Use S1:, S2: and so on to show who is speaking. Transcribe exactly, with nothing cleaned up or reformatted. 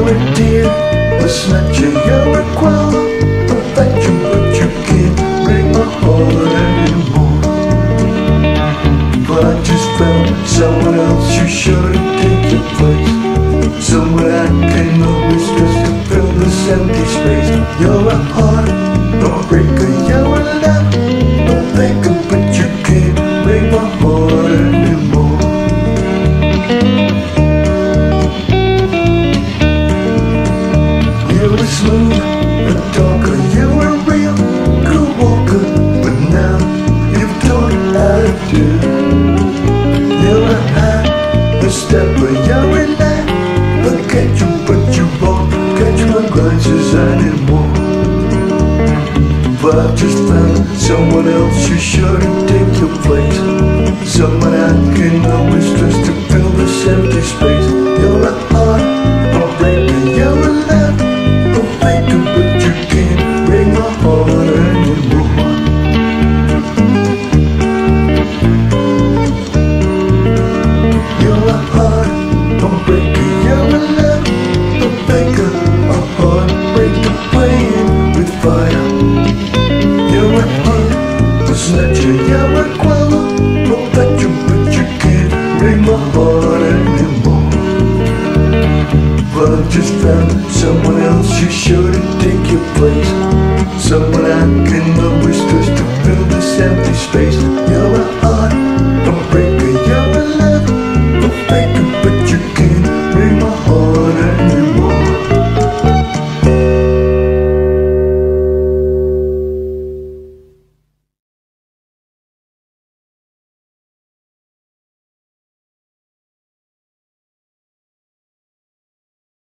S1: You're a dear, a snatcher, you're a quarrel, perfection, but you can't break my heart anymore. But I just found someone else who should take your place, someone I can always trust to fill this empty space. You're a heartbreaker, you're a love, a faker, but you can't break my heart anymore. You're a smooth, a talker, you're a real good walker, but now you've taught how to do. You're a high, a stepper, you're a lie, a catcher, but you won't catch my glances anymore. But I've just found someone else who shouldn't take your place, someone I can always trust to fill this empty space. You're a heartbreaker, you're a love, a faker, but you can't break my heart anymore. You're a heartbreaker, you're a love, a faker, a heartbreaker playing with fire. You're a heart, a snatcher, you're a quarrel, perfection, but you can't break my heart anymore. But I've just found someone else who shouldn't take your place, someone I can always trust to fill this empty space. You're a heartbreaker, you're a love, a faker,